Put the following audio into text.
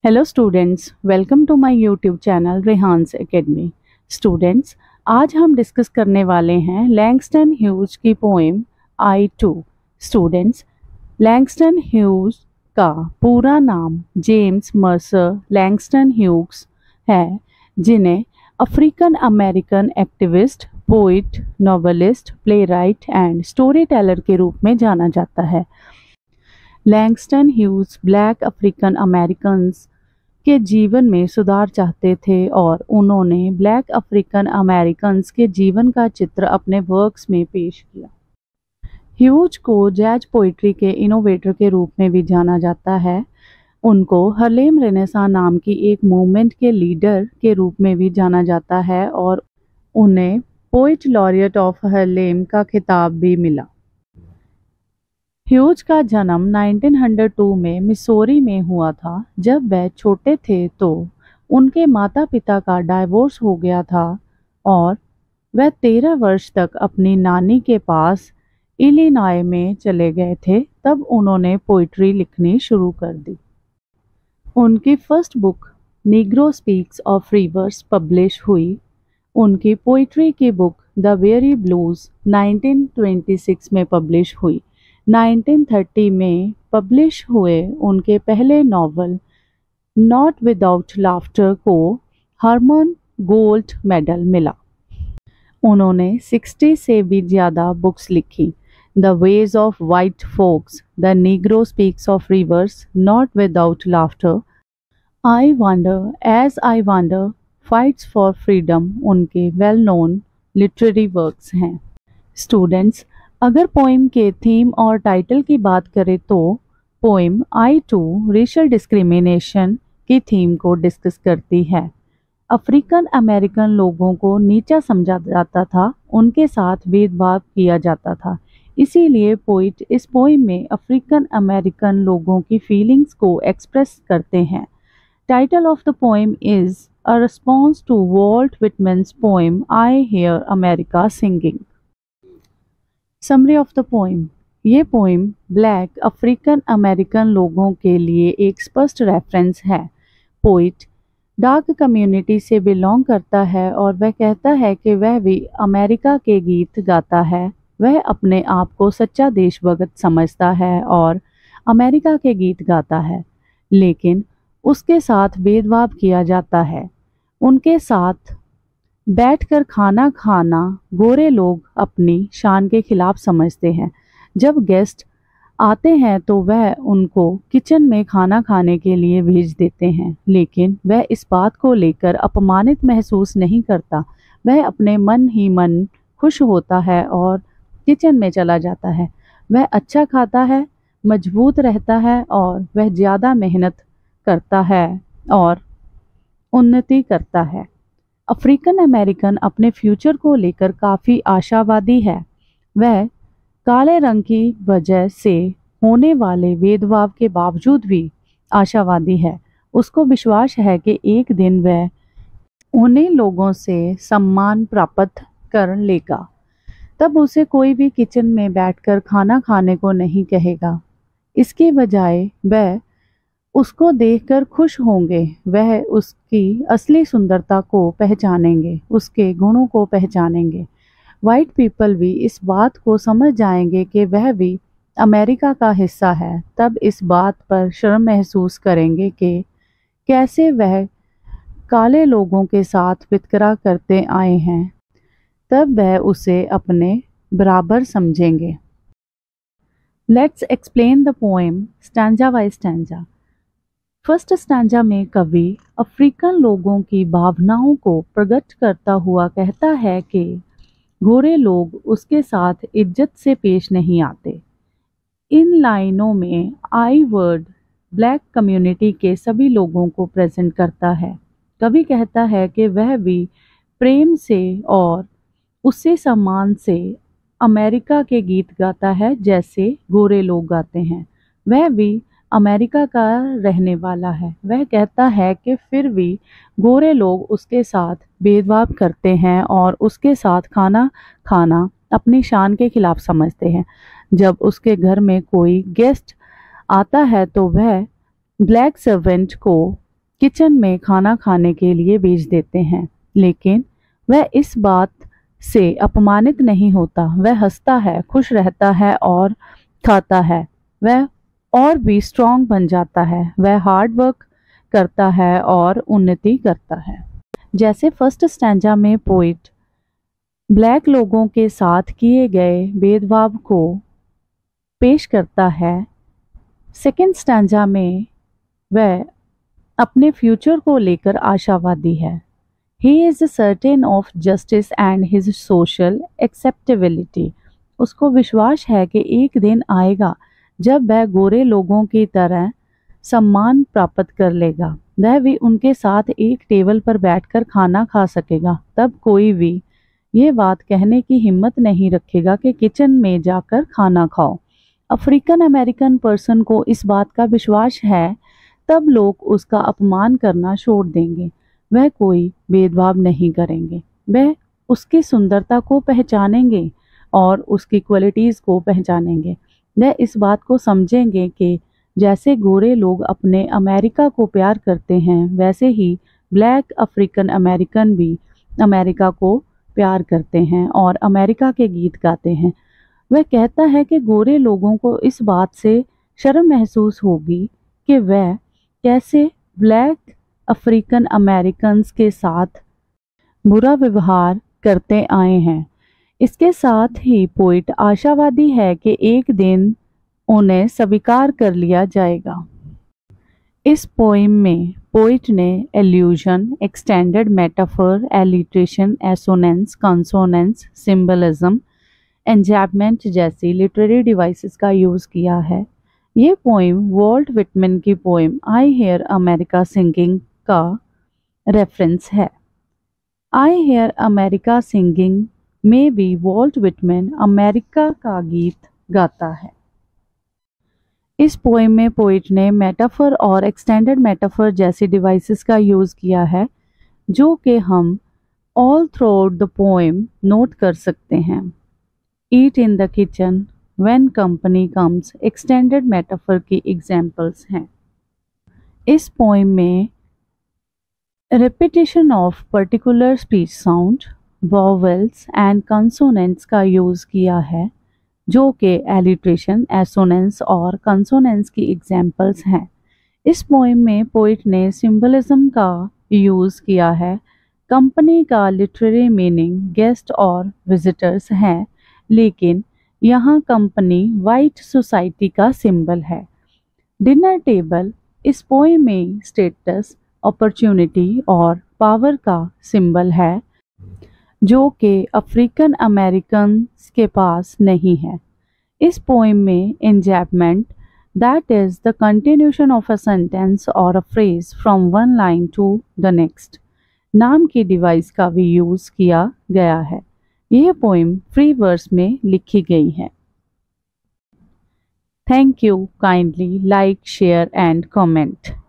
Hello students, welcome to my YouTube channel Rehan's academy. Students, आज हम discuss करने वाले हैं लैंगस्टन ह्यूज की poem I too. Students, Langston Hughes का पूरा नाम जेम्स मर्सर लैंगस्टन ह्यूज है, जिन्हें African American activist, poet, novelist, playwright and storyteller के रूप में जाना जाता है। Langston Hughes black African Americans के जीवन में सुधार चाहते थे और उन्होंने ब्लैक अफ्रीकन अमेरिकन्स के जीवन का चित्र अपने वर्क्स में पेश किया। ह्यूज को जैज पोइट्री के इनोवेटर के रूप में भी जाना जाता है। उनको हार्लेम रेनेसां नाम की एक मूवमेंट के लीडर के रूप में भी जाना जाता है और उन्हें पोइट लॉरियट ऑफ हार्लेम का खिताब भी मिला। ह्यूज का जन्म 1902 में मिसौरी में हुआ था। जब वह छोटे थे तो उनके माता पिता का डाइवोर्स हो गया था और वह 13 वर्ष तक अपनी नानी के पास इलिनॉय में चले गए थे। तब उन्होंने पोइट्री लिखनी शुरू कर दी। उनकी first book Negro speaks of rivers publish हुई। उनकी पोइट्री की बुक द वेरी ब्लूज 1926 में पब्लिश हुई। 1930 में पब्लिश हुए उनके पहले नॉवल नॉट विदाउट लाफ्टर को हरमन गोल्ड मेडल मिला। उन्होंने 60 से भी ज़्यादा बुक्स लिखी। The ways of white folks, the Negro speaks of rivers, not without laughter, I wonder as I wander, fights for freedom उनके वेल नोन लिटरेरी वर्क्स हैं। Students, अगर पोएम के थीम और टाइटल की बात करें तो poem I too racial discrimination की थीम को डिस्कस करती है। अफ्रीकन अमेरिकन लोगों को नीचा समझा जाता था, उनके साथ भेदभाव किया जाता था। इसीलिए पोइट इस पोएम में अफ्रीकन अमेरिकन लोगों की फीलिंग्स को एक्सप्रेस करते हैं। Title of the poem is a response to Walt Whitman's poem I hear America singing. Summary of the poem. ये पोएम ब्लैक अफ्रीकन अमेरिकन लोगों के लिए एक स्पष्ट रेफरेंस है। पोइट डार्क कम्युनिटी से बिलोंग करता है और वह कहता है कि वह भी अमेरिका के गीत गाता है। वह अपने आप को सच्चा देशभक्त समझता है और अमेरिका के गीत गाता है, लेकिन उसके साथ भेदभाव किया जाता है। उनके साथ बैठकर खाना खाना गोरे लोग अपनी शान के खिलाफ समझते हैं। जब गेस्ट आते हैं तो वह उनको किचन में खाना खाने के लिए भेज देते हैं, लेकिन वह इस बात को लेकर अपमानित महसूस नहीं करता। वह अपने मन ही मन खुश होता है और किचन में चला जाता है। वह अच्छा खाता है, मजबूत रहता है और वह ज़्यादा मेहनत करता है और उन्नति करता है। अफ्रीकन अमेरिकन अपने फ्यूचर को लेकर काफ़ी आशावादी है। वह काले रंग की वजह से होने वाले भेदभाव के बावजूद भी आशावादी है। उसको विश्वास है कि एक दिन वह उन्हीं लोगों से सम्मान प्राप्त कर लेगा। तब उसे कोई भी किचन में बैठकर खाना खाने को नहीं कहेगा। इसके बजाय वह उसको देखकर खुश होंगे। वह उसकी असली सुंदरता को पहचानेंगे, उसके गुणों को पहचानेंगे। वाइट पीपल भी इस बात को समझ जाएंगे कि वह भी अमेरिका का हिस्सा है। तब इस बात पर शर्म महसूस करेंगे कि कैसे वह काले लोगों के साथ वितकरा करते आए हैं। तब वह उसे अपने बराबर समझेंगे। Let's explain the poem stanza by stanza. First stanza में कवि अफ्रीकन लोगों की भावनाओं को प्रकट करता हुआ कहता है कि गोरे लोग उसके साथ इज्जत से पेश नहीं आते। इन लाइनों में आई वर्ड ब्लैक कम्युनिटी के सभी लोगों को प्रेजेंट करता है। कवि कहता है कि वह भी प्रेम से और उससे सम्मान से अमेरिका के गीत गाता है जैसे गोरे लोग गाते हैं। वह भी अमेरिका का रहने वाला है। वह कहता है कि फिर भी गोरे लोग उसके साथ भेदभाव करते हैं और उसके साथ खाना खाना अपनी शान के खिलाफ समझते हैं। जब उसके घर में कोई गेस्ट आता है तो वह ब्लैक सर्वेंट को किचन में खाना खाने के लिए भेज देते हैं, लेकिन वह इस बात से अपमानित नहीं होता। वह हंसता है, खुश रहता है और खाता है। वह और भी स्ट्रांग बन जाता है। वह हार्ड वर्क करता है और उन्नति करता है। जैसे फर्स्ट स्टैंजा में पोइट ब्लैक लोगों के साथ किए गए भेदभाव को पेश करता है, सेकेंड स्टैंजा में वह अपने फ्यूचर को लेकर आशावादी है। He is certain of justice and his social acceptability. उसको विश्वास है कि एक दिन आएगा जब वह गोरे लोगों की तरह सम्मान प्राप्त कर लेगा। वह भी उनके साथ एक टेबल पर बैठकर खाना खा सकेगा। तब कोई भी ये बात कहने की हिम्मत नहीं रखेगा कि किचन में जाकर खाना खाओ। अफ्रीकन अमेरिकन पर्सन को इस बात का विश्वास है, तब लोग उसका अपमान करना छोड़ देंगे। वह कोई भेदभाव नहीं करेंगे। वह उसकी सुंदरता को पहचानेंगे और उसकी क्वालिटीज़ को पहचानेंगे। वह इस बात को समझेंगे कि जैसे गोरे लोग अपने अमेरिका को प्यार करते हैं, वैसे ही ब्लैक अफ्रीकन अमेरिकन भी अमेरिका को प्यार करते हैं और अमेरिका के गीत गाते हैं। वह कहता है कि गोरे लोगों को इस बात से शर्म महसूस होगी कि वह कैसे ब्लैक अफ्रीकन अमेरिकन्स के साथ बुरा व्यवहार करते आए हैं। इसके साथ ही पोइट आशावादी है कि एक दिन उन्हें स्वीकार कर लिया जाएगा। इस पोइम में पोइट ने allusion, extended metaphor, alliteration, assonance, consonance, symbolism, enjambment जैसी लिटरेरी डिवाइसेस का यूज़ किया है। ये पोइम वॉल्ट विटमैन की poem I hear America singing का रेफरेंस है। आई हेयर अमेरिका सिंगिंग में भी वॉल्ट विटमैन अमेरिका का गीत गाता है। इस पोइम में पोइट ने मेटाफर और एक्सटेंडेड मेटाफर जैसी डिवाइसेस का यूज़ किया है, जो कि हम all throughout the poem note कर सकते हैं। Eat in the kitchen, when company comes, extended metaphor की एग्जाम्पल्स हैं। इस पोइम में repetition of particular speech sound, vowels and consonants का यूज़ किया है, जो कि alliteration, assonance और consonants की एग्जाम्पल्स हैं। इस पोइम में पोइट ने सिंबलिज्म का यूज़ किया है। कंपनी का लिटरेरी मीनिंग गेस्ट और विजिटर्स है, लेकिन यहाँ कंपनी वाइट सोसाइटी का सिंबल है। डिनर टेबल इस पोइम में स्टेटस, अपॉर्चुनिटी और पावर का सिंबल है, जो कि अफ्रीकन अमेरिकन्स के पास नहीं है। इस पोइम में enjambment, that is the continuation of a sentence और a phrase from one line to the next, नाम की डिवाइस का भी यूज़ किया गया है। यह पोइम फ्री वर्स में लिखी गई है। Thank you. Kindly like, share and comment.